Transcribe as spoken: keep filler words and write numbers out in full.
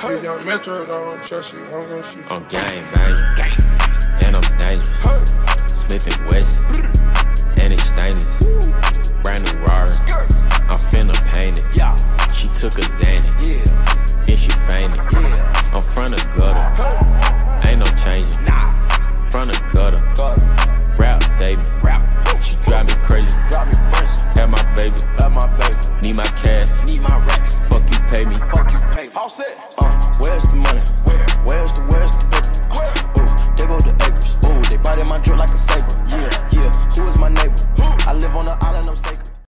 Hey. Young Metro, don't trust you, I'm gonna shoot you. I'm gang banging, and I'm dangerous. Hey. Smith and Wesson, and it's stainless. Brand new Rari, I'm finna paint it. Yeah. She took a Xanny, yeah. Then she fainted. Yeah. I'm front of gutter, hey. Ain't no changing. Nah. Front of gutter, gutter. Rap save me. Rap. She drive me crazy. Drive me crazy. Have my baby. Have my baby. Need my cash. Need my racks. Fuck you, pay me. Fuck you, pay me. All set. Uh.